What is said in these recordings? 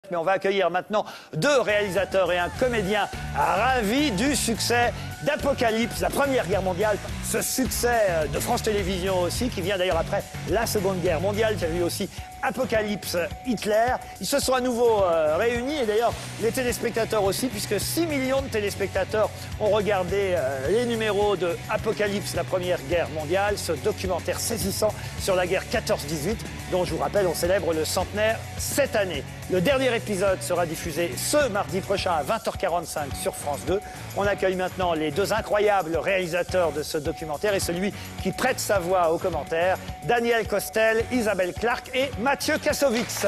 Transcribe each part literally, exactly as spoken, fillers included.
Mais on va accueillir maintenant deux réalisateurs et un comédien ravis du succès d'Apocalypse, la Première Guerre mondiale. Ce succès de France Télévisions aussi, qui vient d'ailleurs après la Seconde Guerre mondiale, qui a vu aussi Apocalypse Hitler. Ils se sont à nouveau euh, réunis et d'ailleurs les téléspectateurs aussi, puisque six millions de téléspectateurs ont regardé euh, les numéros de Apocalypse, la Première Guerre mondiale, ce documentaire saisissant sur la guerre quatorze dix-huit, dont je vous rappelle on célèbre le centenaire cette année. Le dernier épisode sera diffusé ce mardi prochain à vingt heures quarante-cinq sur France deux. On accueille maintenant les deux incroyables réalisateurs de ce documentaire et celui qui prête sa voix aux commentaires, Daniel Costel, Isabelle Clark et Mathieu Kassovitz.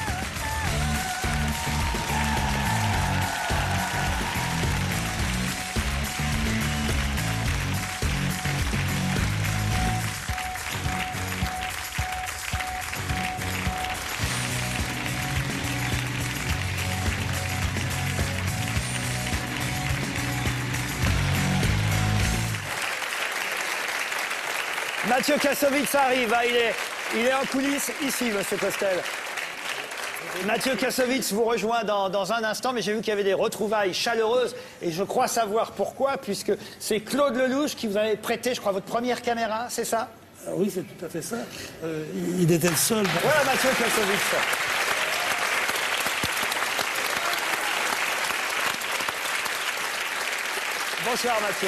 Mathieu Kassovitz arrive, il est, il est en coulisses ici, monsieur Costel. Mathieu Kassovitz vous rejoint dans, dans un instant, mais j'ai vu qu'il y avait des retrouvailles chaleureuses et je crois savoir pourquoi, puisque c'est Claude Lelouch qui vous avait prêté, je crois, votre première caméra, c'est ça? Ah oui, c'est tout à fait ça. Euh, il était le seul. Voilà Mathieu Kassovitz. Bonsoir Mathieu.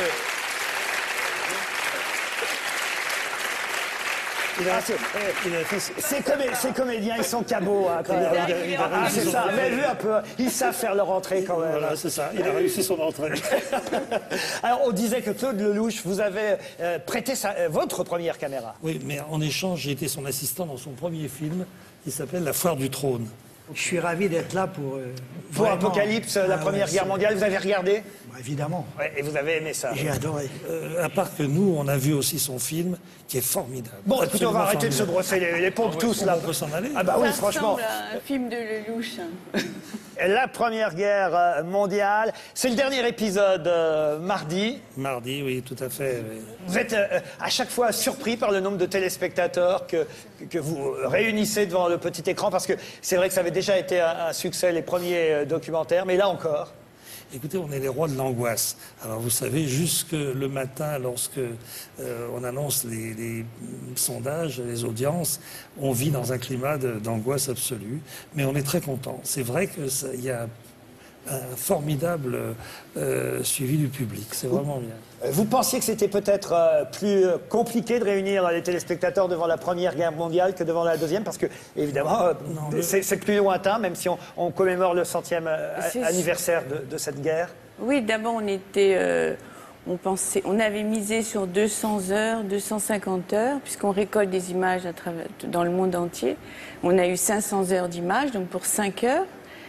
Il a, ah, ces, comé ces comédiens, ils sont cabots. Hein, quand même. Il a, il a ah, c'est ça, vous avez vu un peu, ils savent faire leur entrée quand même. Voilà, c'est ça, il a réussi son entrée. Alors, on disait que Claude Lelouch, vous avez euh, prêté sa, euh, votre première caméra. Oui, mais en échange, j'ai été son assistant dans son premier film, qui s'appelle La Foire du Trône. Je suis ravi d'être là pour... Euh, pour vraiment... Apocalypse, la ah, Première ouais, Guerre mondiale, vous avez regardé? Bah, évidemment. Ouais, et vous avez aimé ça? J'ai adoré. Euh, à part que nous, on a vu aussi son film, qui est formidable. Bon, écoutez, on va arrêter de se brosser les, les pompes tous, on là. On peut s'en aller. Ah bah ça oui, franchement. Un film de Lelouch. La Première Guerre mondiale. C'est le dernier épisode euh, mardi. Mardi, oui, tout à fait. Oui. Vous êtes euh, à chaque fois surpris par le nombre de téléspectateurs que, que vous réunissez devant le petit écran, parce que c'est vrai que ça avait déjà été un, un succès, les premiers euh, documentaires, mais là encore. Écoutez, on est les rois de l'angoisse. Alors vous savez, jusque le matin, lorsque euh, on annonce les, les sondages, les audiences, on vit dans un climat d'angoisse absolue. Mais on est très content. C'est vrai qu'il y a un formidable euh, suivi du public. C'est vraiment bien. Vous pensiez que c'était peut-être euh, plus compliqué de réunir les téléspectateurs devant la Première Guerre mondiale que devant la Deuxième, parce que, évidemment, euh, le... c'est plus lointain, même si on, on commémore le centième euh, anniversaire de, de cette guerre. Oui, d'abord, on était... Euh, on, pensait, on avait misé sur deux cents heures, deux cent cinquante heures, puisqu'on récolte des images à travers, dans le monde entier. On a eu cinq cents heures d'images, donc pour cinq heures.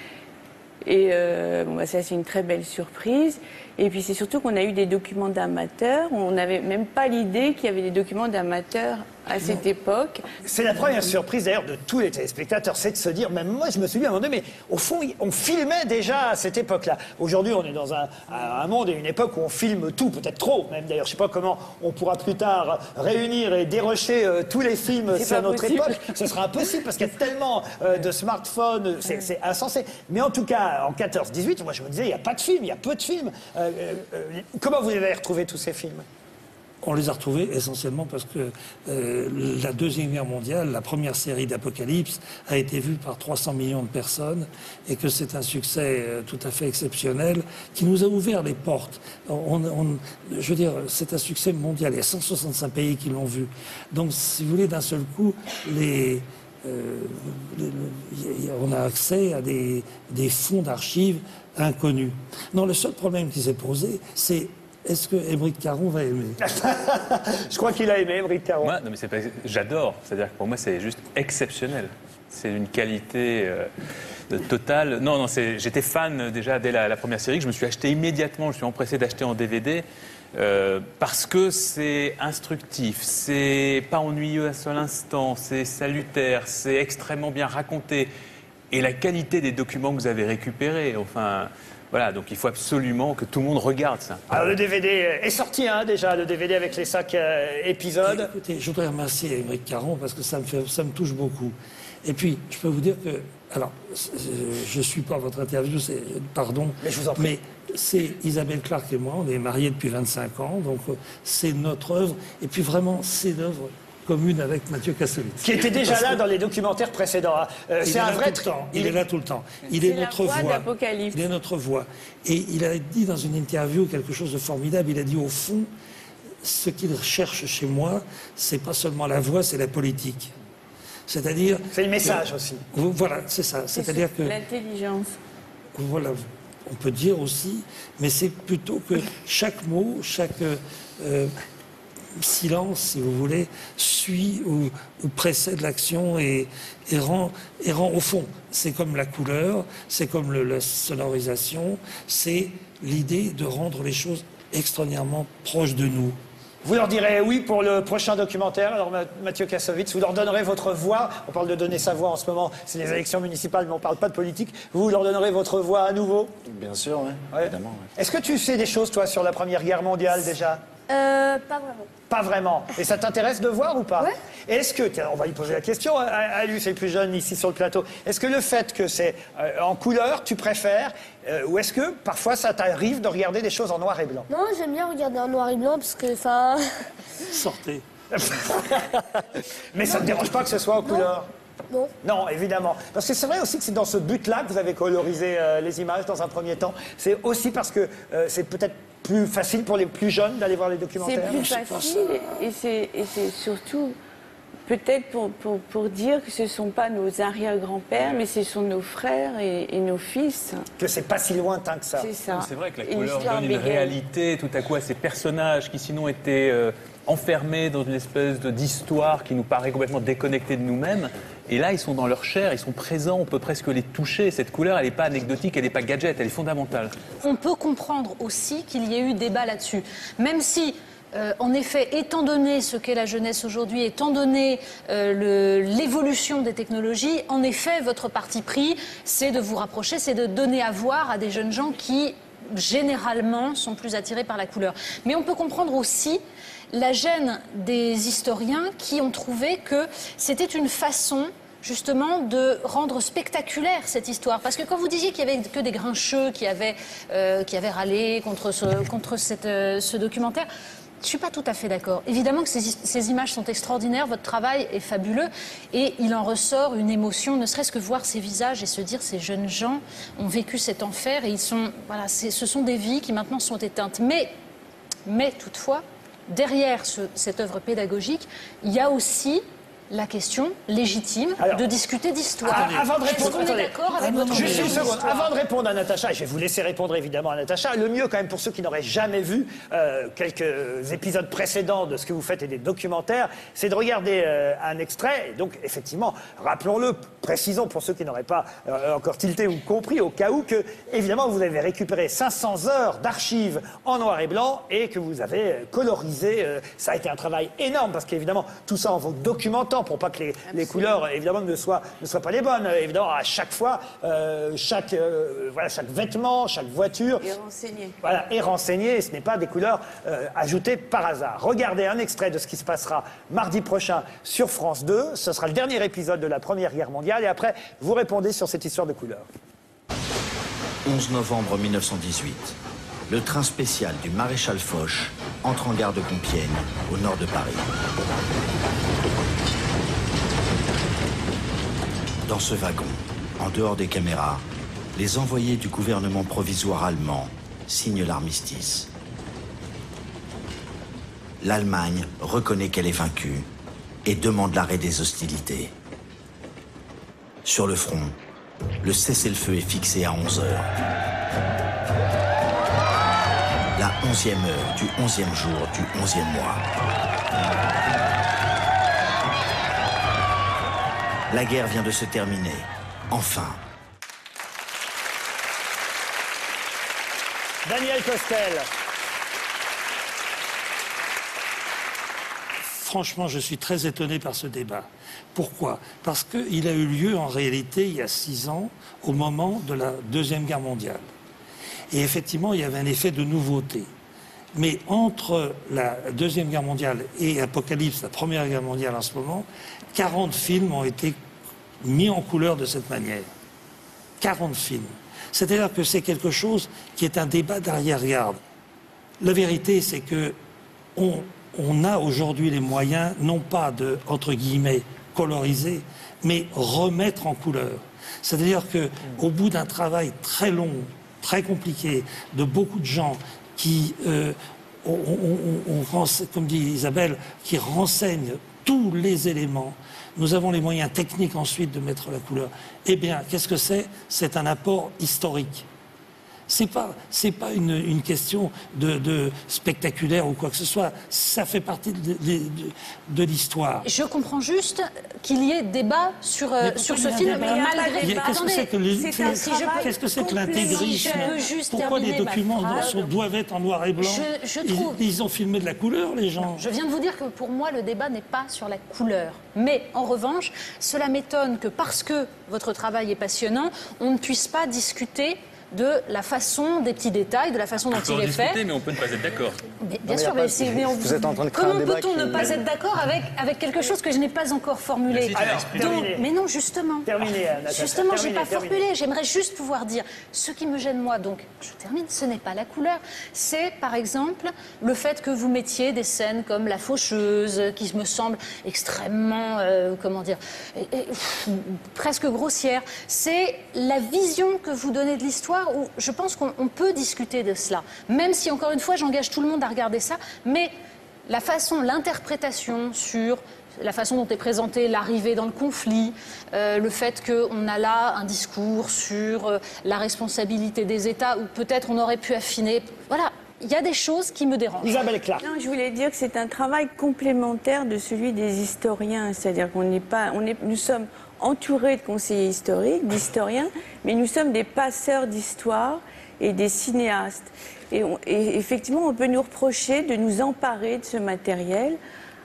Et euh, bon, bah ça, c'est une très belle surprise. Et puis, c'est surtout qu'on a eu des documents d'amateurs. On n'avait même pas l'idée qu'il y avait des documents d'amateurs à cette époque. C'est la première surprise, d'ailleurs, de tous les téléspectateurs, c'est de se dire, même moi, je me suis dit à un moment donné, mais au fond, on filmait déjà à cette époque-là. Aujourd'hui, on est dans un, un monde et une époque où on filme tout, peut-être trop, même d'ailleurs. Je ne sais pas comment on pourra plus tard réunir et dérocher euh, tous les films si à notre possible. époque. Ce sera impossible parce qu'il y a tellement euh, de smartphones, c'est insensé. Mais en tout cas, en quatorze dix-huit, moi, je me disais, il n'y a pas de films, il y a peu de films. Euh, euh, euh, comment vous avez retrouvé tous ces films ? On les a retrouvés essentiellement parce que euh, la Deuxième Guerre mondiale, la première série d'Apocalypse, a été vue par trois cents millions de personnes et que c'est un succès euh, tout à fait exceptionnel qui nous a ouvert les portes. On, on, je veux dire, c'est un succès mondial. Il y a cent soixante-cinq pays qui l'ont vu. Donc, si vous voulez, d'un seul coup, les... Euh, on a accès à des, des fonds d'archives inconnus. Non, le seul problème qui s'est posé, c'est est-ce que Émeric Caron va aimer? Je crois qu'il a aimé, Émeric Caron. Moi, non, mais c'est pas... J'adore. C'est-à-dire que pour moi, c'est juste exceptionnel. C'est une qualité euh, totale. Non, non, j'étais fan déjà dès la, la première série, que je me suis acheté immédiatement. Je suis empressé d'acheter en D V D. Euh, parce que c'est instructif, c'est pas ennuyeux à seul instant, c'est salutaire, c'est extrêmement bien raconté. Et la qualité des documents que vous avez récupérés, enfin... Voilà, donc il faut absolument que tout le monde regarde ça. Alors le D V D est sorti hein, déjà, le D V D avec les cinq euh, épisodes. Écoutez, je voudrais remercier Émeric Caron parce que ça me, fait, ça me touche beaucoup. Et puis, je peux vous dire que, alors, je ne suis pas votre interview, c'est, pardon, mais je vous en prie. Mais c'est Isabelle Clarke et moi, on est mariés depuis vingt-cinq ans, donc c'est notre œuvre, et puis vraiment, c'est l'œuvre commune avec Mathieu Kassovitz. Qui était déjà là dans les documentaires précédents. Hein. Euh, c'est un vrai... Tout le temps. Il, il est là tout le temps. Il est, est notre la voix. voix. d'Apocalypse. Il est notre voix. Et il a dit dans une interview quelque chose de formidable. Il a dit, au fond, ce qu'il cherche chez moi, c'est pas seulement la voix, c'est la politique. C'est-à-dire... C'est le message que, aussi. Voilà, c'est ça. C'est-à-dire que... L'intelligence. Voilà, on peut dire aussi, mais c'est plutôt que chaque mot, chaque... Euh, silence, si vous voulez, suit ou, ou précède l'action et, et, rend, et rend, au fond, c'est comme la couleur, c'est comme le, la sonorisation, c'est l'idée de rendre les choses extraordinairement proches de nous. Vous leur direz oui pour le prochain documentaire, alors Mathieu Kassovitz, vous leur donnerez votre voix, on parle de donner sa voix en ce moment, c'est les élections municipales, mais on ne parle pas de politique, vous leur donnerez votre voix à nouveau? Bien sûr, oui, ouais. Évidemment. Ouais. Est-ce que tu sais des choses, toi, sur la Première Guerre mondiale, déjà? Euh, pas vraiment. Pas vraiment. Et ça t'intéresse de voir ou pas? Ouais. Est-ce que, tiens, on va lui poser la question, à, à lui, c'est le plus jeune ici sur le plateau, est-ce que le fait que c'est euh, en couleur, tu préfères, euh, ou est-ce que parfois ça t'arrive de regarder des choses en noir et blanc? Non, j'aime bien regarder en noir et blanc parce que, enfin... Sortez. Mais ça ne te dérange pas que ce soit en non. couleur? Non. Non, évidemment. Parce que c'est vrai aussi que c'est dans ce but-là que vous avez colorisé euh, les images dans un premier temps. C'est aussi parce que euh, c'est peut-être plus facile pour les plus jeunes d'aller voir les documentaires. C'est plus facile et c'est, et c'est surtout peut-être pour, pour, pour dire que ce ne sont pas nos arrière-grands-pères, mais ce sont nos frères et, et nos fils. Que c'est pas si lointain que ça. C'est ça. C'est vrai que la Et couleur l'histoire donne une bégaye. réalité tout à coup à ces personnages qui sinon étaient euh, enfermés dans une espèce de, d'histoire qui nous paraît complètement déconnectée de nous-mêmes. Et là, ils sont dans leur chair, ils sont présents, on peut presque les toucher. Cette couleur, elle n'est pas anecdotique, elle n'est pas gadget, elle est fondamentale. On peut comprendre aussi qu'il y ait eu débat là-dessus. Même si, euh, en effet, étant donné ce qu'est la jeunesse aujourd'hui, étant donné euh, le, l'évolution des technologies, en effet, votre parti pris, c'est de vous rapprocher, c'est de donner à voir à des jeunes gens qui, généralement, sont plus attirés par la couleur. Mais on peut comprendre aussi la gêne des historiens qui ont trouvé que c'était une façon justement de rendre spectaculaire cette histoire. Parce que quand vous disiez qu'il n'y avait que des grincheux qui avaient, euh, qui avaient râlé contre ce, contre cette, euh, ce documentaire, je ne suis pas tout à fait d'accord. Évidemment que ces, ces images sont extraordinaires, votre travail est fabuleux et il en ressort une émotion, ne serait-ce que voir ces visages et se dire ces jeunes gens ont vécu cet enfer et ils sont, voilà, c'est, ce sont des vies qui maintenant sont éteintes. Mais, mais toutefois, derrière ce, cette œuvre pédagogique, il y a aussi la question légitime Alors, de discuter d'histoire. Ah, avant de Est-ce répondre, qu'on est attendez. d'accord avec votre Juste une vision seconde. d'histoire ? Avant de répondre à Natacha, et je vais vous laisser répondre évidemment à Natacha, le mieux quand même pour ceux qui n'auraient jamais vu euh, quelques épisodes précédents de ce que vous faites et des documentaires, c'est de regarder euh, un extrait. Et donc effectivement, rappelons-le, précisons pour ceux qui n'auraient pas euh, encore tilté ou compris, au cas où que, évidemment, vous avez récupéré cinq cents heures d'archives en noir et blanc et que vous avez colorisé. Euh, ça a été un travail énorme parce qu'évidemment, tout ça en vous documentant pour pas que les, les couleurs, évidemment, ne soient, ne soient pas les bonnes. Évidemment, à chaque fois, euh, chaque, euh, voilà, chaque vêtement, chaque voiture Et renseigné. voilà, est renseigné. Et ce n'est pas des couleurs euh, ajoutées par hasard. Regardez un extrait de ce qui se passera mardi prochain sur France deux. Ce sera le dernier épisode de la Première Guerre mondiale. Et après, vous répondez sur cette histoire de couleurs. onze novembre mille neuf cent dix-huit. Le train spécial du maréchal Foch entre en gare de Compiègne, au nord de Paris. Dans ce wagon, en dehors des caméras, les envoyés du gouvernement provisoire allemand signent l'armistice. L'Allemagne reconnaît qu'elle est vaincue et demande l'arrêt des hostilités. Sur le front, le cessez-le-feu est fixé à onze heures. La onzième heure du onzième jour du onzième mois. La guerre vient de se terminer. Enfin. Daniel Costel. Franchement, je suis très étonné par ce débat. Pourquoi? Parce qu'il a eu lieu en réalité il y a six ans, au moment de la Deuxième Guerre mondiale. Et effectivement, il y avait un effet de nouveauté. Mais entre la Deuxième Guerre mondiale et Apocalypse, la Première Guerre mondiale en ce moment, quarante films ont été mis en couleur de cette manière. quarante films. C'est-à-dire que c'est quelque chose qui est un débat d'arrière-garde. La vérité, c'est que on, on a aujourd'hui les moyens, non pas de, entre guillemets, coloriser, mais remettre en couleur. C'est-à-dire qu'au bout d'un travail très long, très compliqué, de beaucoup de gens qui, euh, on, on, on, on, comme dit Isabelle, qui renseignent tous les éléments, nous avons les moyens techniques ensuite de mettre la couleur. Eh bien, qu'est-ce que c'est? C'est un apport historique. C'est pas, c'est pas une, une question de, de spectaculaire ou quoi que ce soit. Ça fait partie de, de, de, de l'histoire. Je comprends juste qu'il y ait débat sur, euh, sur ce film, mais malgré... Qu'est-ce que c'est que qu'est-ce que c'est que l'intégrisme? Pourquoi les documents sont, doivent être en noir et blanc? je, je trouve... ils, ils ont filmé de la couleur, les gens. Je viens de vous dire que pour moi, le débat n'est pas sur la couleur. Mais en revanche, cela m'étonne que parce que votre travail est passionnant, on ne puisse pas discuter de la façon, des petits détails, de la façon dont il est fait. Mais on peut ne pas être d'accord. Mais, bien sûr, mais, c'est, mais on, vous êtes en train de créer comment un débat peut-on qui... ne pas être d'accord avec, avec quelque chose que je n'ai pas encore formulé? Alors, Donc, mais non, justement. Terminé, Natacha, justement, je n'ai pas terminé. formulé. J'aimerais juste pouvoir dire ce qui me gêne moi. Donc, je termine. Ce n'est pas la couleur. C'est, par exemple, le fait que vous mettiez des scènes comme La Faucheuse, qui me semble extrêmement, euh, comment dire, et, et, pff, presque grossière. C'est la vision que vous donnez de l'histoire où je pense qu'on on peut discuter de cela, même si, encore une fois, j'engage tout le monde à regarder ça, mais la façon, l'interprétation sur la façon dont est présentée l'arrivée dans le conflit, euh, le fait qu'on a là un discours sur euh, la responsabilité des États, où peut-être on aurait pu affiner, voilà. Il y a des choses qui me dérangent. Isabelle Clark. Non, je voulais dire que c'est un travail complémentaire de celui des historiens, c'est-à-dire qu'on n'est pas, on est, nous sommes entourés de conseillers historiques, d'historiens, mais nous sommes des passeurs d'histoire et des cinéastes. Et, on, et effectivement, on peut nous reprocher de nous emparer de ce matériel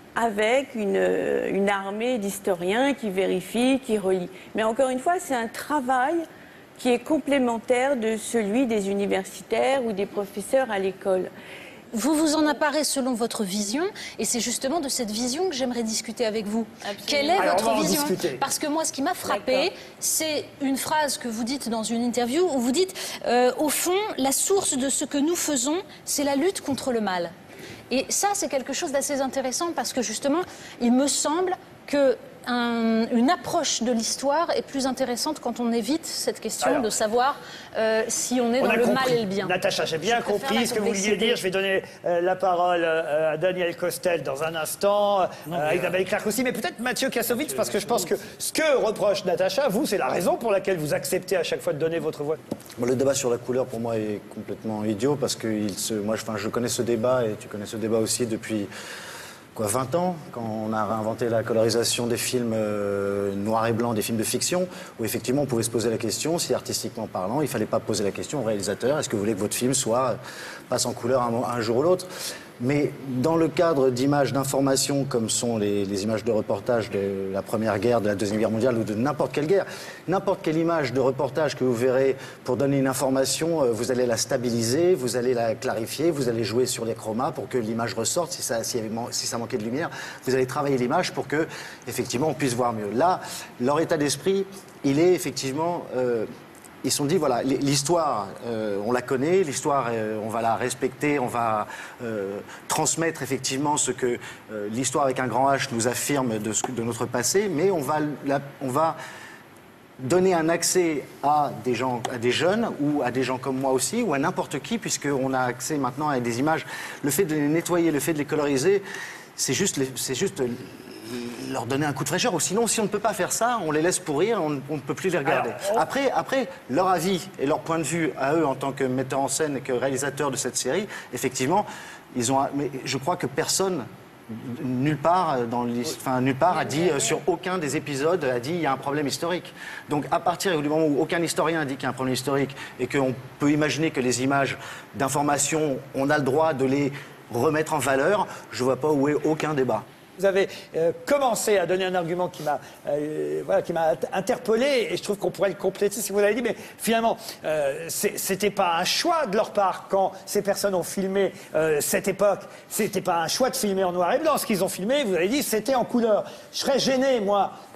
avec une, une armée d'historiens qui vérifient, qui relient. Mais encore une fois, c'est un travail qui est complémentaire de celui des universitaires ou des professeurs à l'école. Vous vous en emparez selon votre vision, et c'est justement de cette vision que j'aimerais discuter avec vous. Absolument. Quelle est Alors, votre on va en vision? discuter. Parce que moi, ce qui m'a frappé, c'est une phrase que vous dites dans une interview, où vous dites, euh, au fond, la source de ce que nous faisons, c'est la lutte contre le mal. Et ça, c'est quelque chose d'assez intéressant, parce que justement, il me semble que Un, une approche de l'histoire est plus intéressante quand on évite cette question Alors, de savoir euh, si on est On dans a le compris. mal et le bien. Natacha, j'ai bien Je préfère compris la ce que vous vouliez complexité. dire. Je vais donner euh, la parole euh, à Daniel Costel dans un instant, Non, euh, à mais, Isabelle Clark aussi, mais peut-être Mathieu Kassovitz, parce que je pense que ce que reproche Natacha, vous, c'est la raison pour laquelle vous acceptez à chaque fois de donner votre voix. Bon, le débat sur la couleur, pour moi, est complètement idiot, parce que il se... moi, je, enfin, je connais ce débat, et tu connais ce débat aussi depuis... Quoi, vingt ans, quand on a réinventé la colorisation des films euh, noirs et blancs, des films de fiction, où effectivement on pouvait se poser la question, si artistiquement parlant, il ne fallait pas poser la question au réalisateur, est-ce que vous voulez que votre film soit, passe en couleur un, un jour ou l'autre? Mais dans le cadre d'images d'information, comme sont les, les images de reportage de la Première Guerre, de la Deuxième Guerre mondiale ou de n'importe quelle guerre, n'importe quelle image de reportage que vous verrez pour donner une information, vous allez la stabiliser, vous allez la clarifier, vous allez jouer sur les chromas pour que l'image ressorte, si ça, si, si ça manquait de lumière, vous allez travailler l'image pour que, effectivement, on puisse voir mieux. Là, leur état d'esprit, il est effectivement... Euh, Ils se sont dit, voilà, l'histoire, euh, on la connaît, l'histoire, euh, on va la respecter, on va euh, transmettre effectivement ce que euh, l'histoire avec un grand H nous affirme de, ce, de notre passé, mais on va, la, on va donner un accès à des gens, à des jeunes ou à des gens comme moi aussi, ou à n'importe qui, puisqu'on a accès maintenant à des images. Le fait de les nettoyer, le fait de les coloriser, c'est juste... C'est juste leur donner un coup de fraîcheur, ou sinon, si on ne peut pas faire ça, on les laisse pourrir, on, on ne peut plus les regarder. Alors, on... après, après, leur avis et leur point de vue à eux en tant que metteurs en scène et que réalisateurs de cette série, effectivement, ils ont. Mais je crois que personne, nulle part, dans enfin, nulle part a dit euh, sur aucun des épisodes a dit il y a un problème historique. Donc à partir du moment où aucun historien a dit qu'il y a un problème historique et qu'on peut imaginer que les images d'information, on a le droit de les remettre en valeur, je ne vois pas où est aucun débat. Vous avez euh, commencé à donner un argument qui m'a euh, voilà, qui m'a interpellé, et je trouve qu'on pourrait le compléter si vous l'avez dit, mais finalement, euh, c'était pas un choix de leur part quand ces personnes ont filmé euh, cette époque. C'était pas un choix de filmer en noir et blanc. Ce qu'ils ont filmé, vous avez dit, c'était en couleur. Je serais gêné, moi,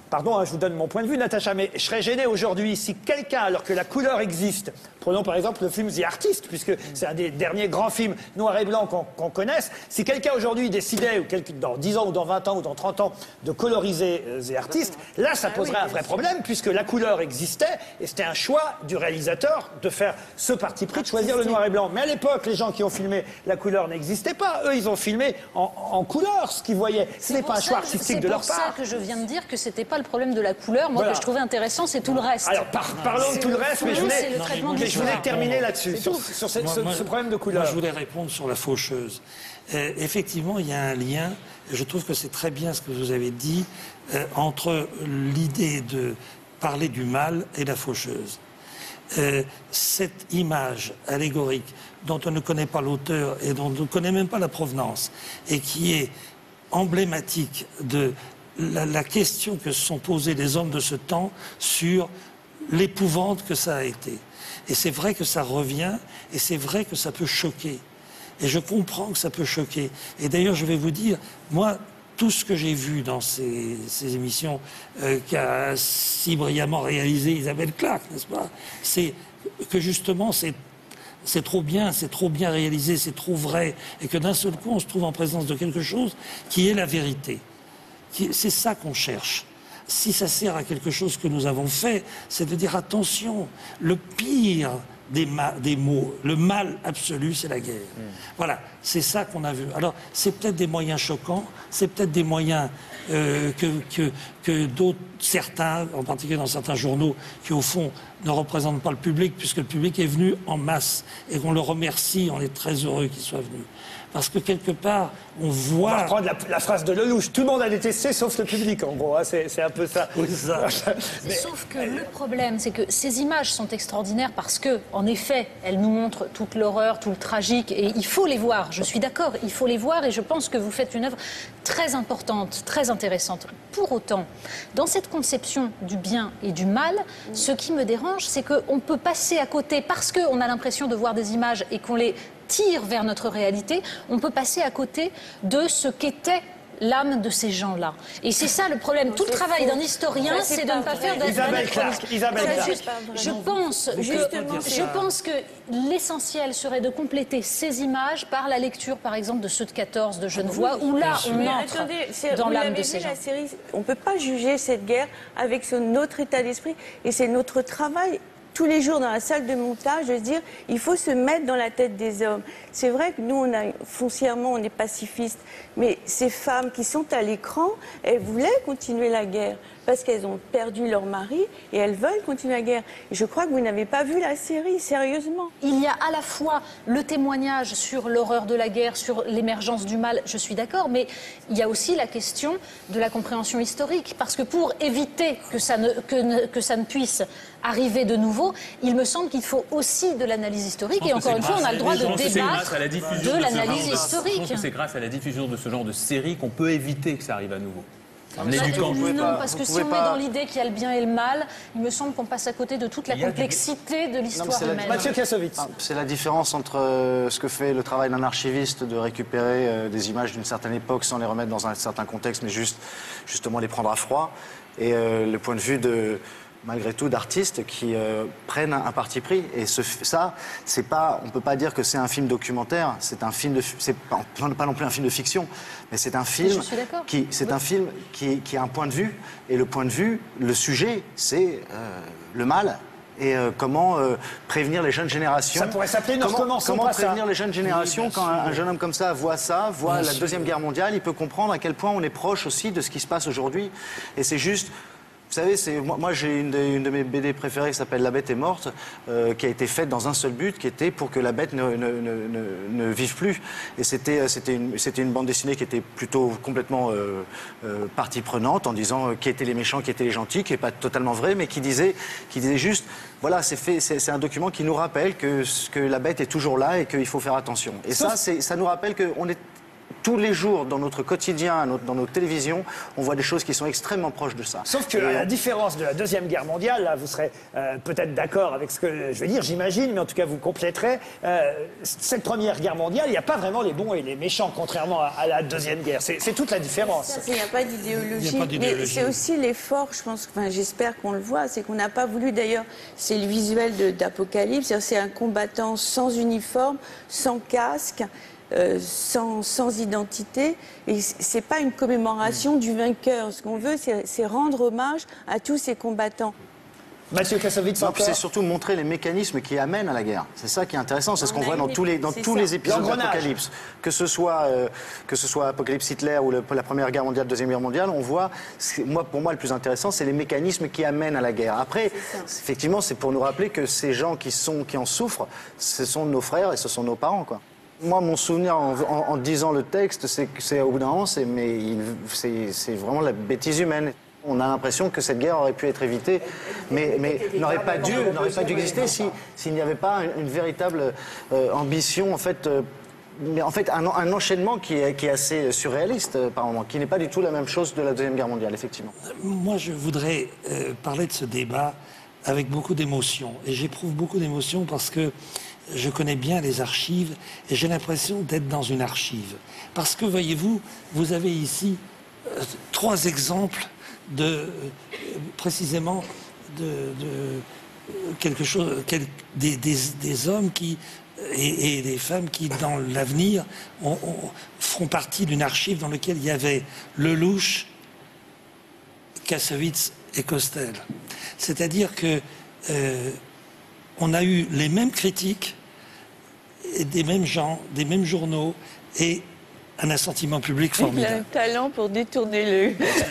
pardon, hein, je vous donne mon point de vue, Natacha, mais je serais gêné aujourd'hui si quelqu'un, alors que la couleur existe, prenons par exemple le film The Artist, puisque c'est un des derniers grands films noir et blanc qu'on qu'on connaisse, si quelqu'un aujourd'hui décidait, ou quelque, dans dix ans, ou dans vingt ans, ou dans trente ans, de coloriser euh, The Artist, là, ça poserait un vrai problème, puisque la couleur existait, et c'était un choix du réalisateur de faire ce parti pris, de choisir le noir et blanc. Mais à l'époque, les gens qui ont filmé la couleur n'existaient pas. Eux, ils ont filmé en, en couleur ce qu'ils voyaient. Ce n'est pas un choix artistique de leur part. C'est pour ça que je viens de dire que c'était pas le problème de la couleur. Moi, Voilà. que je trouvais intéressant, c'est tout le reste. Alors, par, parlons de tout le reste, mais je voulais, le traitement mais du je voulais choix. terminer là-dessus, sur, sur ce, Moi, ce- moi, ce problème de couleur. Moi, je voulais répondre sur la faucheuse. Euh, effectivement, il y a un lien, et je trouve que c'est très bien ce que vous avez dit, euh, entre l'idée de parler du mal et la faucheuse. Euh, cette image allégorique dont on ne connaît pas l'auteur et dont on ne connaît même pas la provenance, et qui est emblématique de la, la question que se sont posées les hommes de ce temps sur l'épouvante que ça a été. Et c'est vrai que ça revient, et c'est vrai que ça peut choquer. Et je comprends que ça peut choquer. Et d'ailleurs, je vais vous dire, moi, tout ce que j'ai vu dans ces, ces émissions euh, qu'a si brillamment réalisé Isabelle Clark, n'est-ce pas, c'est que justement, c'est c'est trop bien, c'est trop bien réalisé, c'est trop vrai, et que d'un seul coup, on se trouve en présence de quelque chose qui est la vérité. Qui- C'est ça qu'on cherche. Si ça sert à quelque chose que nous avons fait, c'est de dire attention, le pire des, ma- des mots, le mal absolu, c'est la guerre. Voilà, c'est ça qu'on a vu. Alors, c'est peut-être des moyens choquants, c'est peut-être des moyens euh, que, que, que d'autres, certains, en particulier dans certains journaux, qui au fond ne représentent pas le public, puisque le public est venu en masse, et qu'on le remercie, on est très heureux qu'il soit venu. Parce que quelque part, on On va voit... reprendre la, la phrase de Lelouch. Tout le monde a détesté, sauf le public, en gros. hein. C'est c'est un peu ça. Oui, c'est ça. Mais- Sauf que le problème, c'est que ces images sont extraordinaires parce que, en effet, elles nous montrent toute l'horreur, tout le tragique, et il faut les voir. Je suis d'accord, il faut les voir, et je pense que vous faites une œuvre très importante, très intéressante. Pour autant, dans cette conception du bien et du mal, ce qui me dérange, c'est qu'on peut passer à côté parce qu'on a l'impression de voir des images et qu'on les tire vers notre réalité, on peut passer à côté de ce qu'était l'âme de ces gens-là. Et c'est ça le problème. Tout le travail d'un historien, Ça, c'est c'est de pas ne pas vrai. faire d'un- Isabelle d'anachronisme. Clark, Isabelle C'est Clark. juste- Je pense que, Justement, je pense que l'essentiel serait de compléter ces images par la lecture, par exemple, de ceux de quatorze de Genevois, où là, on Mais entre attendez, c'est- dans vous l'âme l'avez de vu, ces gens. la série, on ne peut pas juger cette guerre avec son, notre état d'esprit. Et c'est notre travail tous les jours dans la salle de montage de se dire il faut se mettre dans la tête des hommes. C'est vrai que nous, on a, foncièrement, on est pacifistes. Mais ces femmes qui sont à l'écran, elles voulaient continuer la guerre parce qu'elles ont perdu leur mari et elles veulent continuer la guerre. Et je crois que vous n'avez pas vu la série, sérieusement. Il y a à la fois le témoignage sur l'horreur de la guerre, sur l'émergence du mal, je suis d'accord, mais il y a aussi la question de la compréhension historique. Parce que pour éviter que ça ne, que ne, que ça ne puisse arriver de nouveau, il me semble qu'il faut aussi de l'analyse historique. Je Et pense que encore une c'est fois, on a grâce- le droit je de pense que c'est grâce débattre à la diffusion de ce l'analyse genre de- Je historique. pense que c'est grâce à la diffusion de ce genre de série qu'on peut éviter que ça arrive à nouveau. Amener Bah, du camp. non, pas- parce vous que si pouvez on pas- est dans l'idée qu'il y a le bien et le mal, il me semble qu'on passe à côté de toute la Il y a du- complexité de l'histoire c'est la- humaine. Mathieu Kassovitz. Ah, C'est la différence entre euh, ce que fait le travail d'un archiviste de récupérer euh, des images d'une certaine époque sans les remettre dans un certain contexte, mais juste justement les prendre à froid, et euh, le point de vue de malgré tout d'artistes qui euh, prennent un, un parti pris. Et ce, ça, c'est pas, on peut pas dire que c'est un film documentaire. C'est un film de, c'est pas, pas non plus un film de fiction, mais c'est un film Je suis d'accord. qui, c'est Oui. un film qui, qui a un point de vue. Et le point de vue, le sujet, c'est euh, le mal. Et euh, comment euh, prévenir les jeunes générations. Ça pourrait s'appeler Ne Comment, recommençons comment pas ça. prévenir les jeunes générations quand un, un jeune homme comme ça voit ça, voit Bien la sûr. Deuxième Guerre mondiale, il peut comprendre à quel point on est proche aussi de ce qui se passe aujourd'hui. Et c'est juste... Vous savez, c'est, moi, moi j'ai une, de- une de mes B D préférées qui s'appelle La Bête est morte, euh, qui a été faite dans un seul but, qui était pour que la bête ne, ne, ne, ne, ne vive plus. Et c'était, c'était, une, c'était une bande dessinée qui était plutôt complètement euh, euh, partie prenante, en disant euh, qui étaient les méchants, qui étaient les gentils, qui n'est pas totalement vrai, mais qui disait, qui disait juste, voilà, c'est, fait, c'est, c'est un document qui nous rappelle que, que la bête est toujours là et qu'il faut faire attention. Et ça, c'est, ça nous rappelle qu'on est tous les jours, dans notre quotidien, dans nos télévisions, on voit des choses qui sont extrêmement proches de ça. Sauf que, à la différence de la Deuxième Guerre mondiale, là, vous serez euh, peut-être d'accord avec ce que je vais dire, j'imagine, mais en tout cas, vous compléterez. Euh, cette Première Guerre mondiale, il n'y a pas vraiment les bons et les méchants, contrairement à, à la Deuxième Guerre. C'est toute la différence. Il n'y a pas d'idéologie. Mais c'est aussi l'effort, je pense, enfin, j'espère qu'on le voit, c'est qu'on n'a pas voulu, d'ailleurs, c'est le visuel d'Apocalypse, c'est un combattant sans uniforme, sans casque. Euh, sans, sans identité, et c'est pas une commémoration du vainqueur. Ce qu'on veut, c'est rendre hommage à tous ces combattants. Mathieu Kassovitz, c'est surtout montrer les mécanismes qui amènent à la guerre. C'est ça qui est intéressant, c'est ce qu'on voit dans tous les, dans tous les épisodes d'Apocalypse. Que ce soit euh, que ce soit Apocalypse Hitler ou le, la Première Guerre mondiale, Deuxième Guerre mondiale, on voit, moi, pour moi, le plus intéressant, c'est les mécanismes qui amènent à la guerre. Après, effectivement, c'est pour nous rappeler que ces gens qui, sont, qui en souffrent, ce sont nos frères et ce sont nos parents, quoi. Moi, mon souvenir en, en, en disant le texte, c'est que au bout d'un moment, c'est vraiment la bêtise humaine. On a l'impression que cette guerre aurait pu être évitée, mais, mais n'aurait pas dû, n'aurait pas dû exister s'il si, n'y avait pas une, une véritable euh, ambition, en fait, euh, mais en fait un, un enchaînement qui est, qui est assez surréaliste euh, par moment, qui n'est pas du tout la même chose de la Deuxième Guerre mondiale, effectivement. Moi, je voudrais euh, parler de ce débat avec beaucoup d'émotion, et j'éprouve beaucoup d'émotion parce que je connais bien les archives et j'ai l'impression d'être dans une archive. Parce que, voyez-vous, vous avez ici euh, trois exemples de, euh, précisément, de, de euh, quelque chose, quel, des, des, des hommes qui, et, et des femmes qui, dans l'avenir, feront partie d'une archive dans laquelle il y avait Lelouch, Kassovitz et Costel. C'est-à-dire que euh, on a eu les mêmes critiques et des mêmes gens, des mêmes journaux et un assentiment public formidable. Il a un talent pour détourner le...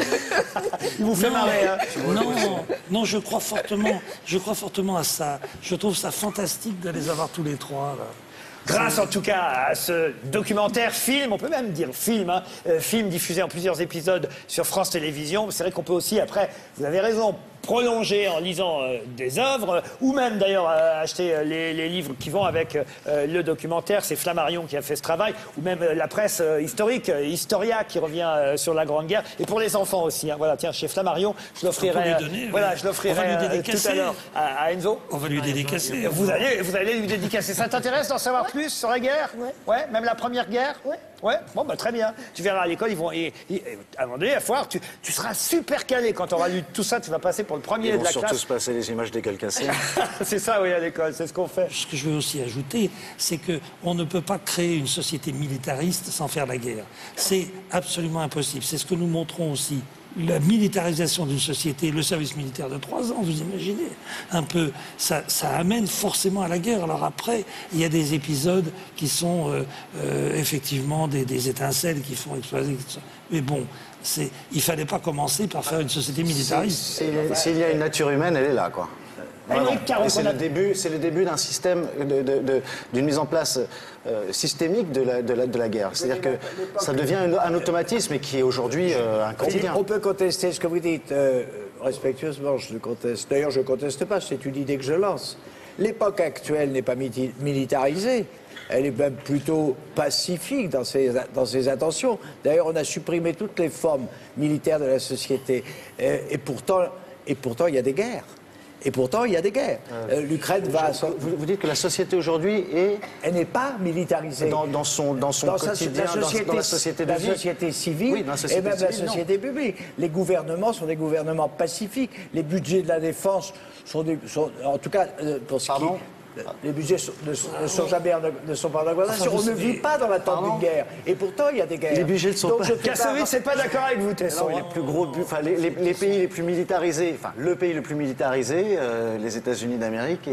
Il vous fait marrer, hein? Non, non, je crois fortement, je crois fortement à ça. Je trouve ça fantastique de les avoir tous les trois, là. Grâce en tout cas à ce documentaire, film, on peut même dire film, hein, euh, film diffusé en plusieurs épisodes sur France Télévisions. C'est vrai qu'on peut aussi, après, vous avez raison, prolonger en lisant euh, des œuvres, ou même d'ailleurs euh, acheter euh, les, les livres qui vont avec euh, le documentaire. C'est Flammarion qui a fait ce travail, ou même euh, la presse euh, historique, euh, Historia, qui revient euh, sur la Grande Guerre, et pour les enfants aussi. Hein, voilà, tiens, chez Flammarion, je l'offrirai euh, voilà, oui. je l'offrirai euh, tout à l'heure à, à Enzo. On va lui dédicacer. Vous allez, vous allez lui dédicacer. Ça t'intéresse d'en savoir plus sur la guerre? Ouais. Ouais, même la Première Guerre? Ouais. Ouais, bon, bah très bien. Tu verras à l'école, ils vont. Et, et, à un moment donné, à foire, tu, tu seras super calé. Quand tu auras lu tout ça, tu vas passer pour le premier Ils de vont la surtout classe. se passer les images des gueules cassées. C'est ça, oui, à l'école, c'est ce qu'on fait. Ce que je veux aussi ajouter, c'est qu'on ne peut pas créer une société militariste sans faire la guerre. C'est absolument impossible. C'est ce que nous montrons aussi. La militarisation d'une société, le service militaire de trois ans, vous imaginez, un peu, ça, ça amène forcément à la guerre. Alors après, il y a des épisodes qui sont euh, euh, effectivement des, des étincelles qui font exploser. Mais bon, il ne fallait pas commencer par faire une société militariste. S'il y a une nature humaine, elle est là, quoi. C'est le début, c'est le début d'un système, d'une de, de, de, mise en place euh, systémique de la, de la, de la guerre. C'est-à-dire que ça devient un, un automatisme qui est aujourd'hui euh, un quotidien. On peut contester ce que vous dites euh, respectueusement. Je conteste. D'ailleurs, je ne conteste pas. C'est une idée que je lance. L'époque actuelle n'est pas militarisée. Elle est même plutôt pacifique dans ses, dans ses intentions. D'ailleurs, on a supprimé toutes les formes militaires de la société. Et, et pourtant, et pourtant, il y a des guerres. Et pourtant, il y a des guerres. Euh, L'Ukraine va... Vous, vous dites que la société aujourd'hui est... Elle n'est pas militarisée. Dans, dans son, dans son dans quotidien, sa, la société, dans, dans la société de la vie. société civile oui, la société et même civile, la société non. publique. Les gouvernements sont des gouvernements pacifiques. Les budgets de la défense sont, des, sont en tout cas, pour ce Pardon qui... Les budgets ne, ne sont jamais ne sont pas en augmentation. On ne vit pas dans l'attente d'une guerre. Et pourtant, il y a des guerres. Les budgets ne sont Donc, pas... Kassovitz, c'est pas d'accord avec vous, Tesson. Les plus gros, enfin, les, les, les pays les plus militarisés, enfin, le pays le plus militarisé, euh, les États-Unis d'Amérique,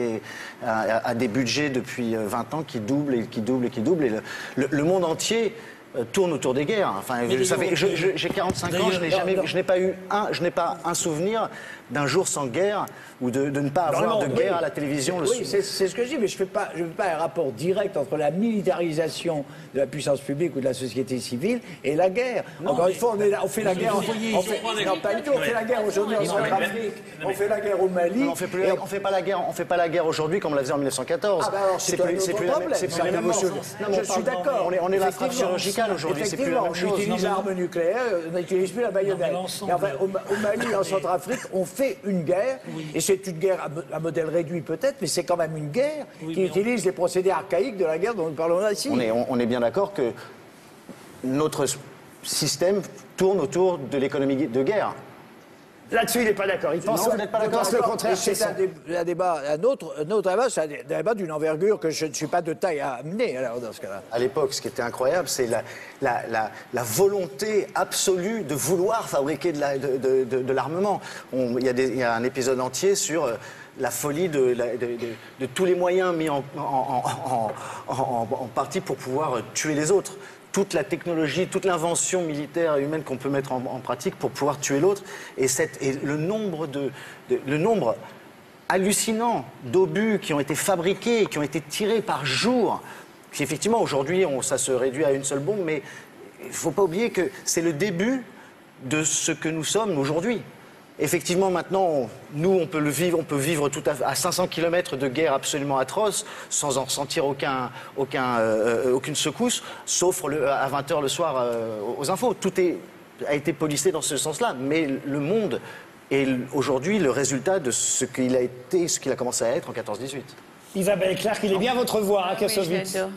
a, a des budgets depuis vingt ans qui doublent et qui doublent et qui doublent. Et le, le, le monde entier tourne autour des guerres. Enfin, vous savez, j'ai quarante-cinq ans, je n'ai jamais, je n'ai pas eu un, je n'ai pas un souvenir d'un jour sans guerre ou de, de ne pas avoir de guerre oui. à la télévision. Le oui, c'est ce que je dis, mais je ne fais pas, je fais pas un rapport direct entre la militarisation de la puissance publique ou de la société civile et la guerre. Non, Encore une fois, on, est là, on fait la guerre. On fait, on fait, non, pas du tout. On fait la guerre aujourd'hui en Centrafrique. On fait la guerre au Mali. Non, on fait plus, on... on fait pas la guerre. On fait pas la guerre aujourd'hui comme on la faisait en mille neuf cent quatorze. Ah bah c'est plus, c'est plus la même. C'est plus la même chose. Je suis d'accord. On est, on est la frappe chirurgicale. spatiale aujourd'hui, c'est plus la Effectivement, même on chose. utilise l'arme nucléaire, on n'utilise plus la baïonnette. l'ensemble- Et enfin, au, Ma- au Mali, en Centrafrique, on fait une guerre, et c'est une guerre à, mo- à modèle réduit peut-être, mais c'est quand même une guerre Oui, qui mais on- utilise les procédés archaïques de la guerre dont nous parlons là ici. On est, on, on est bien d'accord que notre système tourne autour de l'économie de guerre. Là-dessus, il n'est pas d'accord. Il pense, Non, vous n'êtes pas il d'accord. pense le contraire. Et c'est un, dé- un débat, un autre, un autre débat, c'est un dé- débat d'une envergure que je ne suis pas de taille à amener alors dans ce cas-là. À l'époque, ce qui était incroyable, c'est la, la, la, la volonté absolue de vouloir fabriquer de la- de, de, de, de l'armement. On- Il y, a des- il y a un épisode entier sur euh, la folie de, la- de, de- de tous les moyens mis en, en, en, en, en- en partie pour pouvoir euh, tuer les autres. Toute la technologie, toute l'invention militaire et humaine qu'on peut mettre en, en pratique pour pouvoir tuer l'autre. Et, cette- et le nombre de, de- le nombre hallucinant d'obus qui ont été fabriqués, qui ont été tirés par jour. Qui, effectivement, aujourd'hui, on- ça se réduit à une seule bombe, mais il ne faut pas oublier que c'est le début de ce que nous sommes aujourd'hui. Effectivement, maintenant, on- nous, on peut le vivre, on peut vivre tout à, à cinq cents kilomètres de guerre absolument atroce, sans en ressentir aucun, aucun, euh, aucune secousse, sauf le- à vingt heures le soir euh, aux infos. Tout est, a été policé dans ce sens-là, mais le monde est aujourd'hui le résultat de ce qu'il a été, ce qu'il a commencé à être en quatorze dix-huit. Isabelle Clark, il est bien votre voix, hein, Oui, je Kassovitz. l'adore.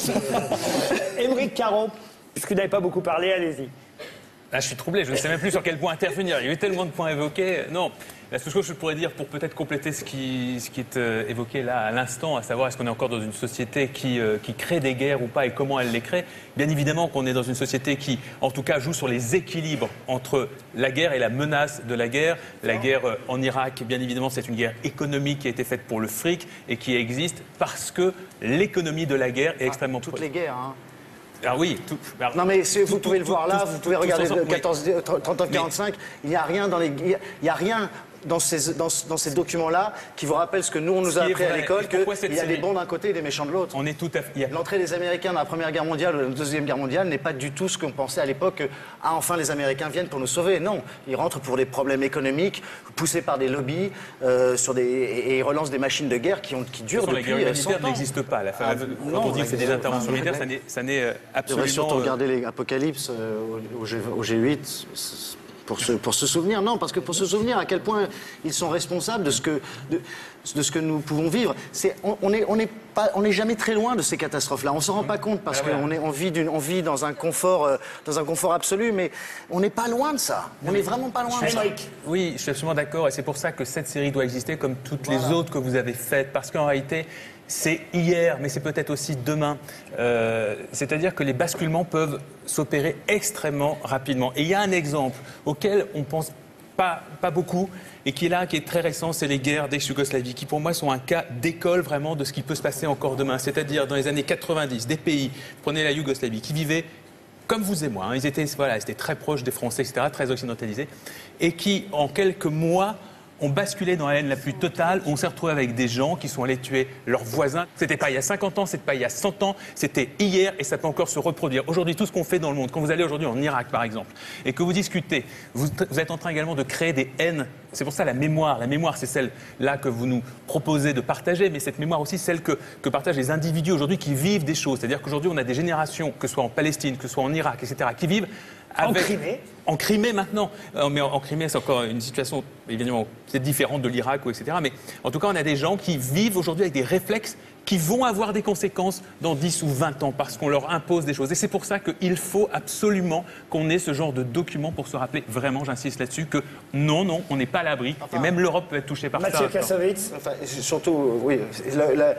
Émeric Caron, puisque vous n'avez pas beaucoup parlé, allez-y. Là, je suis troublé, je ne sais même plus sur quel point intervenir. Il y a eu tellement de points évoqués. Non, la seule chose que je pourrais dire pour peut-être compléter ce qui, ce qui est euh, évoqué là à l'instant, à savoir est-ce qu'on est encore dans une société qui, euh, qui crée des guerres ou pas et comment elle les crée. Bien évidemment qu'on est dans une société qui, en tout cas, joue sur les équilibres entre la guerre et la menace de la guerre. La guerre euh, en Irak, bien évidemment, c'est une guerre économique qui a été faite pour le fric et qui existe parce que l'économie de la guerre est extrêmement... Toutes les guerres, hein. Ah oui, tout, alors, Non mais c'est- vous tout- pouvez tout- le voir tout- là, tout- vous pouvez tout regarder ensemble, de oui. quatorze, trente-neuf quarante-cinq, il n'y a rien dans les, il y a- il y a rien dans ces, dans, dans ces documents-là qui vous rappellent ce que nous on nous Ce a qui est appris à vrai. l'école, Et pourquoi cette qu'il y a des série bons d'un côté et des méchants de l'autre. On est tout à fait... il y a- L'entrée des Américains dans la Première Guerre mondiale ou la Deuxième Guerre mondiale n'est pas du tout ce qu'on pensait à l'époque, que ah, enfin les Américains viennent pour nous sauver. Non, ils rentrent pour des problèmes économiques, poussés par des lobbies, euh, sur des, et, et ils relancent des machines de guerre qui, ont, qui durent Sur la depuis guerre euh, humanitaire cent ans. n'existe pas. La, Ah, quand non, on dit que c'est des la- interventions enfin, militaires, la- ça n'est, ça n'est euh, Je devrais absolument... surtout euh, regarder les Apocalypse euh, au, au G, au G huit pour se, pour se souvenir. Non, parce que pour se souvenir à quel point ils sont responsables de ce que, de, de ce que nous pouvons vivre. C'est, on on est, on est pas, on n'est jamais très loin de ces catastrophes-là. On s'en rend pas compte parce Ah ouais. qu'on est, on vit, d'une, on vit dans un confort, euh, dans un confort absolu, mais on n'est pas loin de ça. On n'est vraiment pas loin de ça. Émeric. Oui, je suis absolument d'accord et c'est pour ça que cette série doit exister comme toutes les autres que vous avez faites parce qu'en réalité, c'est hier, mais c'est peut-être aussi demain. Euh, c'est-à-dire que les basculements peuvent s'opérer extrêmement rapidement. Et il y a un exemple auquel on pense pas, pas beaucoup et qui est là, qui est très récent, c'est les guerres d'ex-Yougoslavie, qui pour moi sont un cas d'école vraiment de ce qui peut se passer encore demain. C'est-à-dire dans les années quatre-vingt-dix, des pays, prenez la Yougoslavie, qui vivaient comme vous et moi, hein, ils étaient, voilà, ils étaient très proches des Français, et cetera, très occidentalisés, et qui, en quelques mois, ont basculé dans la haine la plus totale. On s'est retrouvé avec des gens qui sont allés tuer leurs voisins. C'était pas il y a cinquante ans, c'était pas il y a cent ans, c'était hier et ça peut encore se reproduire. Aujourd'hui, tout ce qu'on fait dans le monde, quand vous allez aujourd'hui en Irak par exemple, et que vous discutez, vous, vous êtes en train également de créer des haines. C'est pour ça la mémoire. La mémoire, c'est celle-là que vous nous proposez de partager, mais cette mémoire aussi, celle que, que partagent les individus aujourd'hui qui vivent des choses. C'est-à-dire qu'aujourd'hui, on a des générations, que ce soit en Palestine, que ce soit en Irak, et cetera, qui vivent En avec- Crimée. En Crimée maintenant. Euh, mais en, en Crimée, c'est encore une situation évidemment peut-être différente de l'Irak, ou et cetera. Mais en tout cas, on a des gens qui vivent aujourd'hui avec des réflexes qui vont avoir des conséquences dans dix ou vingt ans parce qu'on leur impose des choses. Et c'est pour ça qu'il faut absolument qu'on ait ce genre de document pour se rappeler, vraiment, j'insiste là-dessus, que non, non, on n'est pas à l'abri. Et même l'Europe peut être touchée par Mathieu ça. Kassovitz. Enfin, surtout, oui, le, le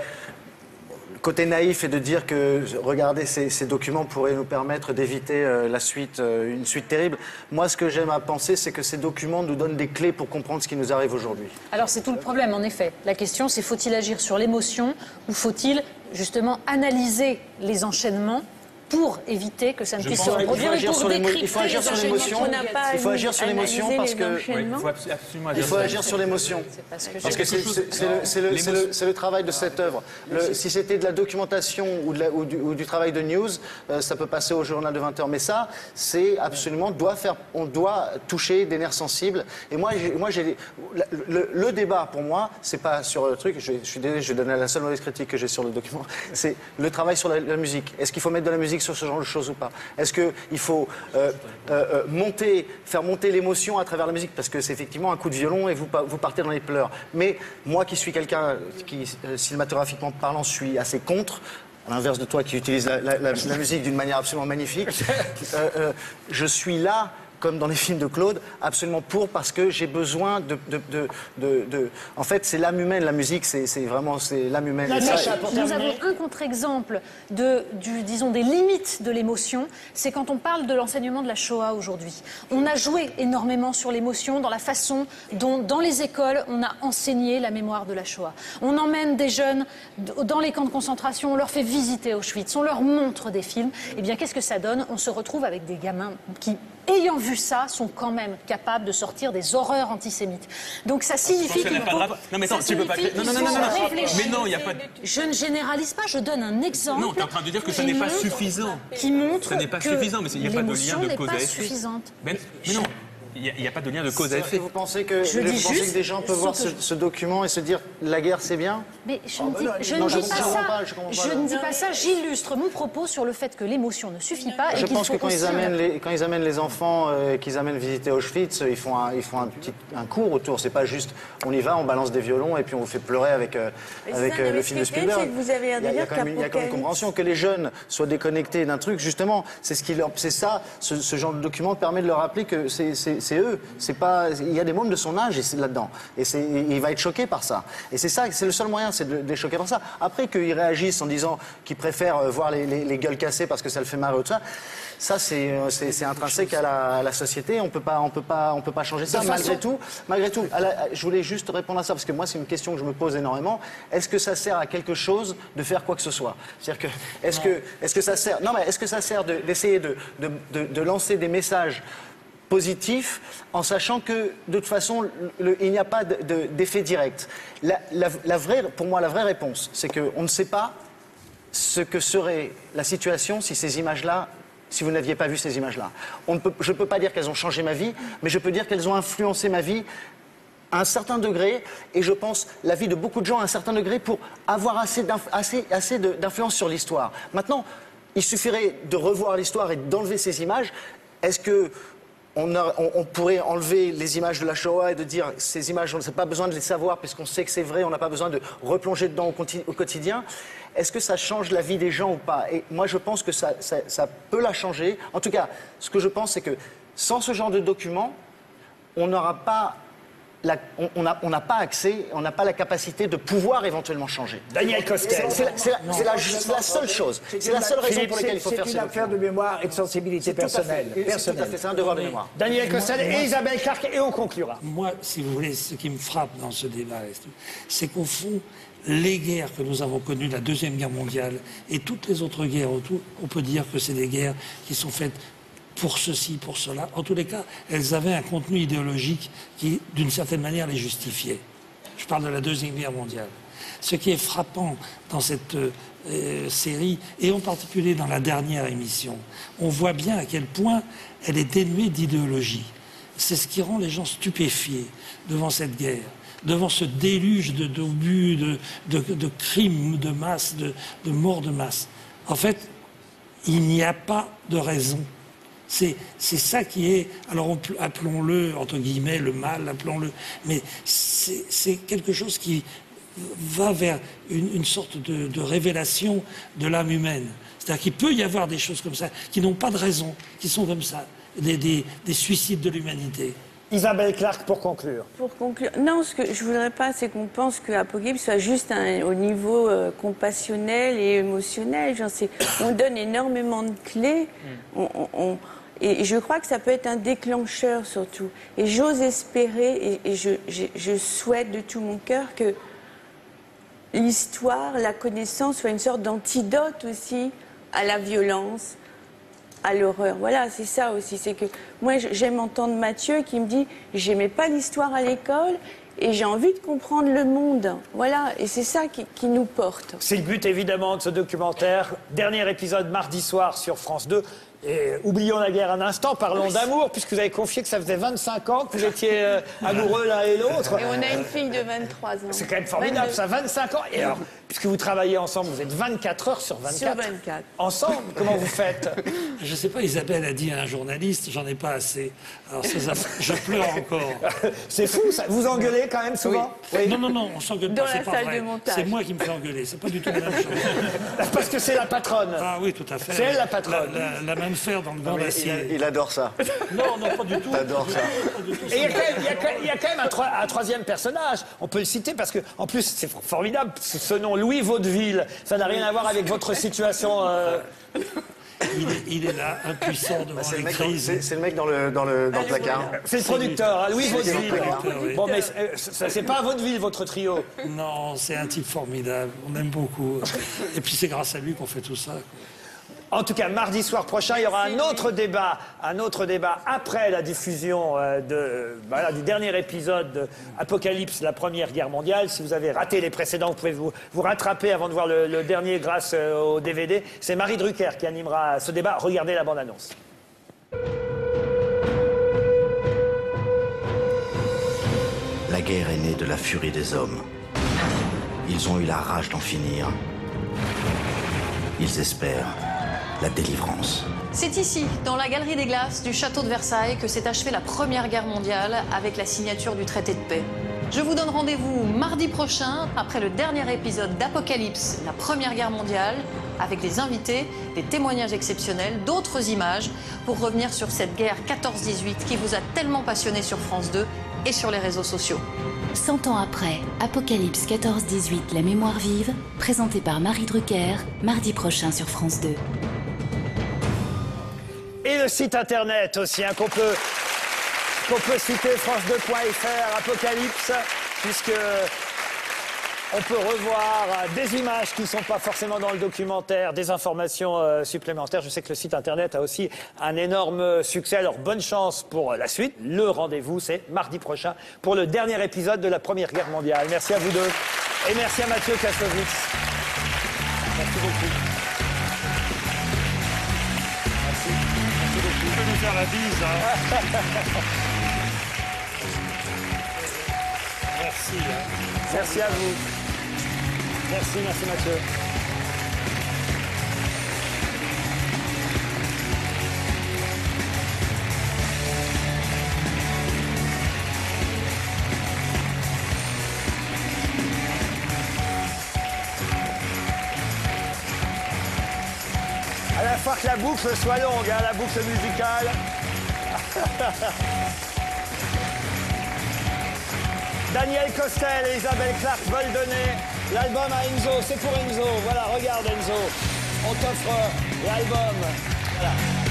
côté naïf est de dire que regarder ces, ces documents pourrait nous permettre d'éviter euh, la suite, euh, une suite terrible. Moi, ce que j'aime à penser, c'est que ces documents nous donnent des clés pour comprendre ce qui nous arrive aujourd'hui. Alors c'est tout le problème, en effet. La question, c'est faut-il agir sur l'émotion ou faut-il justement analyser les enchaînements pour éviter que ça ne Je puisse se pense qu'il faut reproduire et agir pour sur l'émo- il faut décrypter agir les sur enchaînements. l'émotion. On n'a pas Il faut agir sur l'émotion analysé parce les que- Oui, enchaînements. il faut abs- absolument Il agir faut sur agir sur l'émotion. C'est parce que Parce j'ai- que c'est c'est- c'est le, c'est le- c'est le- c'est le travail de cette œuvre. Le- si c'était de la documentation ou, de la- ou du, ou du travail de news, euh, ça peut passer au journal de vingt heures. Mais ça, c'est absolument, doit faire, on doit toucher des nerfs sensibles. Et moi, j'ai- moi j'ai, le, le- le débat, pour moi, c'est pas sur le truc, je, je suis désolé, je vais donner la seule mauvaise critique que j'ai sur le document, c'est le travail sur la, la musique. Est-ce qu'il faut mettre de la musique dynamique sur ce genre de choses ou pas? Est-ce qu'il faut euh, euh, euh, monter, faire monter l'émotion à travers la musique? Parce que c'est effectivement un coup de violon et vous, vous partez dans les pleurs. Mais moi qui suis quelqu'un qui, euh, cinématographiquement parlant, suis assez contre, à l'inverse de toi qui utilise la, la, la, la musique d'une manière absolument magnifique, euh, euh, je suis là, comme dans les films de Claude, absolument pour, parce que j'ai besoin de... de, de, de, de... En fait, c'est l'âme humaine, la musique, c'est vraiment l'âme humaine. La Et ça, Sacha, pour Nous terminer. avons un contre-exemple de, du, disons, des limites de l'émotion, c'est quand on parle de l'enseignement de la Shoah aujourd'hui. On a joué énormément sur l'émotion dans la façon dont, dans les écoles, on a enseigné la mémoire de la Shoah. On emmène des jeunes dans les camps de concentration, on leur fait visiter Auschwitz, on leur montre des films. Eh bien, qu'est-ce que ça donne? On se retrouve avec des gamins qui, ayant vu ça, sont quand même capables de sortir des horreurs antisémites. Donc ça signifie qu'il faut... Non mais attends, ça tu peux pas... signifie Non, non, qu'il non, non, faut non. réfléchir. Mais non, il n'y a pas de... Je ne généralise pas, je donne un exemple. Non, tu es en train de dire que ça qui n'est pas montre- suffisant. Qui montre Ce n'est pas que suffisant, mais il n'y a pas de lien l'émotion de n'est cause pas à effet. suffisante. Mais, mais non, il n'y a, a pas de lien de cause à C'est-à-dire que effet. vous pensez que, Je vous dis pensez juste- que des gens peuvent voir ce, surtout- ce document et se dire la guerre c'est bien? Mais je Oh, ne bah dis, non, je non, ne je dis comprends pas pas, ça. je comprends pas, Je là. ne dis pas ça. J'illustre mon propos sur le fait que l'émotion ne suffit pas. Je et qu'il pense faut que quand ils, aussi- amènent les, quand ils amènent les enfants, euh, qu'ils amènent visiter Auschwitz, ils font un, ils font un petit un cours autour. C'est pas juste on y va, on balance des violons et puis on vous fait pleurer avec, euh, Mais avec ça, euh, mais le ce film de qui est terrible, Spielberg. c'est que vous avez un Il y a- il y a délire quand même une- il y a quand même une qu'Apocalypse- compréhension que les jeunes soient déconnectés d'un truc. Justement, c'est ce qui leur, c'est ça. Ce, ce genre de document permet de leur rappeler que c'est c'est- c'est eux. C'est pas. Il y a des mômes de son âge et c'est là-dedans. Et c'est, il va être choqué par ça. Et c'est ça, c'est le seul moyen, c'est de, de les choquer par ça. Après qu'ils réagissent en disant qu'ils préfèrent euh, voir les, les, les gueules cassées parce que ça le fait marrer ou tout ça, ça c'est euh, c'est c'est intrinsèque à la, à la société. On peut pas, on peut pas, on peut pas changer ça. De Malgré façon- tout, malgré tout, à la- je voulais juste répondre à ça parce que moi c'est une question que je me pose énormément. Est-ce que ça sert à quelque chose de faire quoi que ce soit? C'est-à-dire que est-ce que est-ce que ça sert? Non mais est-ce que ça sert de- d'essayer de, de, de, de lancer des messages positif, en sachant que, de toute façon, le- il n'y a pas de- de- d'effet direct. La, la- la vraie, pour moi, la vraie réponse, c'est qu'on ne sait pas ce que serait la situation si ces images-là, si vous n'aviez pas vu ces images-là. On ne peut- je ne peux pas dire qu'elles ont changé ma vie, mais je peux dire qu'elles ont influencé ma vie à un certain degré, et je pense la vie de beaucoup de gens à un certain degré pour avoir assez d'inf- assez, assez de- d'influence sur l'histoire. Maintenant, il suffirait de revoir l'histoire et d'enlever ces images. Est-ce que on, a- on- on pourrait enlever les images de la Shoah et de dire ces images, on n'a pas besoin de les savoir puisqu'on sait que c'est vrai, on n'a pas besoin de replonger dedans au, conti- au quotidien. Est-ce que ça change la vie des gens ou pas? Et moi, je pense que ça, ça- ça peut la changer. En tout cas, ce que je pense, c'est que sans ce genre de documents, on n'aura pas, la- on- on n'a on n'a pas accès, on n'a pas la capacité de pouvoir éventuellement changer. Daniel Costel. C'est c'est la, c'est la- c'est la- c'est la seule chose. C'est la seule raison pour laquelle il faut faire C'est ces une affaire documents. de mémoire et de sensibilité Tout à fait. personnelle. Et c'est tout à personnelle. fait, c'est un devoir de mémoire. Daniel Costel et Isabelle Clark, et on conclura. Moi, si vous voulez, ce qui me frappe dans ce débat, c'est qu'au fond, les guerres que nous avons connues, la Deuxième Guerre mondiale et toutes les autres guerres autour, on peut dire que c'est des guerres qui sont faites pour ceci, pour cela. En tous les cas, elles avaient un contenu idéologique qui, d'une certaine manière, les justifiait. Je parle de la Deuxième Guerre mondiale. Ce qui est frappant dans cette euh, série, et en particulier dans la dernière émission, on voit bien à quel point elle est dénuée d'idéologie. C'est ce qui rend les gens stupéfiés devant cette guerre, devant ce déluge de d'obus, de, de, de crimes de masse, de, de morts de masse. En fait, il n'y a pas de raison. C'est c'est ça qui est, alors on peut- appelons-le, entre guillemets, le mal, appelons-le, mais c'est c'est quelque chose qui va vers une, une sorte de, de révélation de l'âme humaine. C'est-à-dire qu'il peut y avoir des choses comme ça, qui n'ont pas de raison, qui sont comme ça, des, des, des suicides de l'humanité. Isabelle Clark, pour conclure. Pour conclure, non, ce que je voudrais pas, c'est qu'on pense que Apocalypse soit juste un- au niveau euh, compassionnel et émotionnel. Genre, c'est- on donne énormément de clés. On- on- on- et je crois que ça peut être un déclencheur surtout. Et j'ose espérer, et, et je, je- je souhaite de tout mon cœur que l'histoire, la connaissance soit une sorte d'antidote aussi à la violence, à l'horreur. Voilà, c'est ça aussi. C'est que moi, j'aime entendre Mathieu qui me dit « j'aimais pas l'histoire à l'école et j'ai envie de comprendre le monde ». Voilà, et c'est ça qui, qui nous porte. C'est le but évidemment de ce documentaire. Dernier épisode mardi soir sur France deux. Et oublions la guerre un instant, parlons d'amour, puisque vous avez confié que ça faisait vingt-cinq ans que vous étiez euh, amoureux l'un et l'autre. Et on a une fille de vingt-trois ans. C'est quand même formidable, vingt-deux. ça, vingt-cinq ans. Et alors, puisque vous travaillez ensemble, vous êtes vingt-quatre heures sur vingt-quatre. Sur vingt-quatre. Ensemble, comment vous faites? Je ne sais pas, Isabelle a dit à un journaliste, j'en ai pas assez. Alors ça, ça- je pleure encore. C'est fou, ça. Vous engueulez quand même souvent? Oui. Non, non, non, on s'engueule Dans pas, c'est la pas salle vrai. de montage. C'est moi qui me fais engueuler, c'est pas du tout la même chose. Parce que c'est la patronne. Ah oui, tout à fait. C'est elle, la patronne. La, la- la même fer dans le gant Mais il, d'acier. il adore ça. Non, non, pas du tout. J'adore ça. Pas du tout. Et il y a quand même, il y a quand même- il y a quand même un, troi- un troisième personnage. On peut le citer parce que, en plus, c'est for- formidable. Ce ce nom, Louis Vaudeville, ça n'a rien à voir avec votre situation. euh, Il est, il est là, impuissant devant C'est le, les mec, crises. c'est- c'est le mec dans le, dans le, dans le placard. C'est le producteur, hein, Louis C'est lui. Vaudeville. producteur, oui. Bon, mais euh, ça, c'est pas Vaudeville, votre trio. Non, c'est un type formidable, on aime beaucoup. Et puis c'est grâce à lui qu'on fait tout ça. En tout cas, mardi soir prochain, il y aura un autre débat, un autre débat après la diffusion euh, de, voilà, du dernier épisode de Apocalypse, la Première Guerre mondiale. Si vous avez raté les précédents, vous pouvez vous, vous rattraper avant de voir le, le dernier grâce euh, au D V D. C'est Marie Drucker qui animera ce débat. Regardez la bande-annonce. La guerre est née de la furie des hommes. Ils ont eu la rage d'en finir. Ils espèrent la délivrance. C'est ici, dans la Galerie des Glaces du château de Versailles, que s'est achevée la Première Guerre mondiale avec la signature du traité de paix. Je vous donne rendez-vous mardi prochain, après le dernier épisode d'Apocalypse, la Première Guerre mondiale, avec des invités, des témoignages exceptionnels, d'autres images, pour revenir sur cette guerre quatorze dix-huit qui vous a tellement passionné sur France deux et sur les réseaux sociaux. Cent ans après, Apocalypse quatorze dix-huit, la mémoire vive, présenté par Marie Drucker, mardi prochain sur France deux. Et le site internet aussi, hein, qu'on peut, qu'on peut citer, france deux point f r, Apocalypse, puisque on peut revoir euh, des images qui ne sont pas forcément dans le documentaire, des informations euh, supplémentaires. Je sais que le site internet a aussi un énorme succès. Alors bonne chance pour la suite. Le rendez-vous, c'est mardi prochain pour le dernier épisode de la Première Guerre mondiale. Merci à vous deux. Et merci à Mathieu Kassovitz. Merci beaucoup. Tu peux nous faire la bise, hein. Merci. Hein. Merci à vous. Merci, merci Mathieu. À la fois que la boucle soit longue, hein, la boucle musicale. Daniel Costel et Isabelle Clark veulent donner l'album à Enzo. C'est pour Enzo. Voilà, regarde Enzo. On t'offre l'album. Voilà.